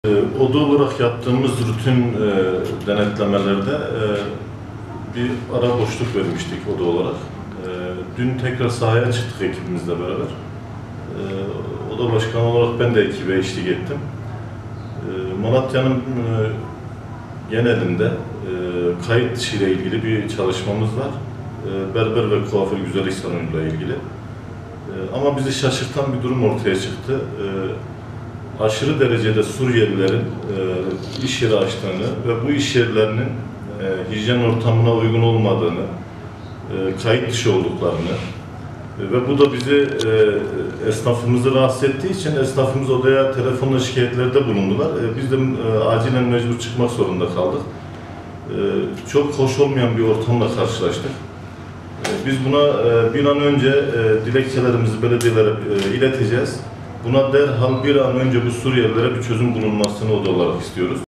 Oda olarak yaptığımız rutin denetlemelerde bir ara boşluk vermiştik oda olarak. Dün tekrar sahaya çıktık ekibimizle beraber. Oda başkanı olarak ben de ekibe eşlik ettim. Malatya'nın genelinde kayıt dışı ile ilgili bir çalışmamız var. Berber ve kuaför güzellik salonuyla ilgili. Ama bizi şaşırtan bir durum ortaya çıktı. Aşırı derecede Suriyelilerin iş yeri açtığını ve bu iş yerlerinin hijyen ortamına uygun olmadığını, kayıt dışı olduklarını ve bu da bizi esnafımızı rahatsız ettiği için esnafımız odaya telefonla şikayetlerde bulundular. Biz de acilen mecbur çıkmak zorunda kaldık. Çok hoş olmayan bir ortamla karşılaştık. Biz buna bir an önce dilekçelerimizi belediyelere ileteceğiz. Buna derhal bir an önce bu Suriyelilere bir çözüm bulunmasını oda olarak istiyoruz.